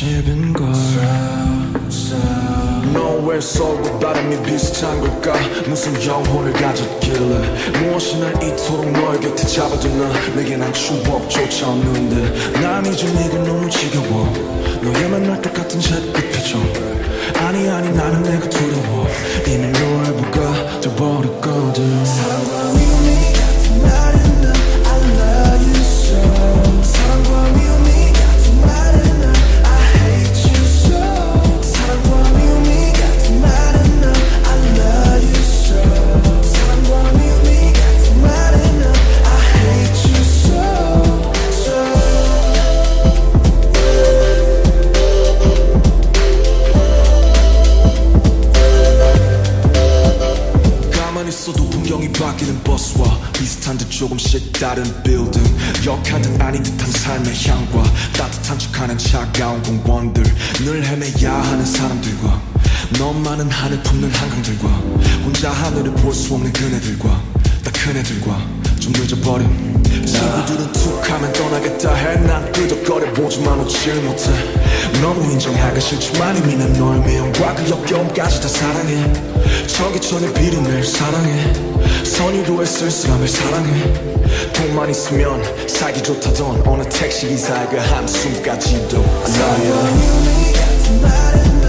집인 걸 너왜 서로 바람이 비슷한 걸까 무슨 영혼을 가졌길래 무엇이 날 이토록 너의 곁에 잡아두나 내게 난 추억조차 없는데 난 이제 네가 너무 지겨워 너의 맨날 똑같은 새끝 표정 아니 나는 내가 두려워 이미 너의 부가 돼버렸거든 사랑과 미움이 같은 말은 난 I love you so 사랑과 미움이 같은 말은 난 I hate you so 사랑과 미움이 같은 말은 난 I love you so 사랑과 미움이 같은 말은 난 I hate you so 가만히 있어도 풍경이 바뀌는 버스와 비슷한 듯 조금씩 다른 빌딩 역한 듯 아닌 듯한 삶의 향과 따뜻한 척하는 차가운 공원들 늘 헤매야 하는 사람들과 너만은 하늘 품는 한강들과 혼자 하늘을 볼 수 없는 그네들과 다 큰애들과 좀 늦어버린 친구들은 툭하면 떠나겠다 해 난 끄덕거려보지만 웃질 못해 너무 인정하기 싫지만 이미 난 너의 미움과 그 역겨움까지 다 사랑해 전기천의 비린내를 사랑해 선의도의 쓸쓸함을 사랑해 돈만 있으면 살기 좋다던 어느 택시기사의 그 한숨까지도 I love you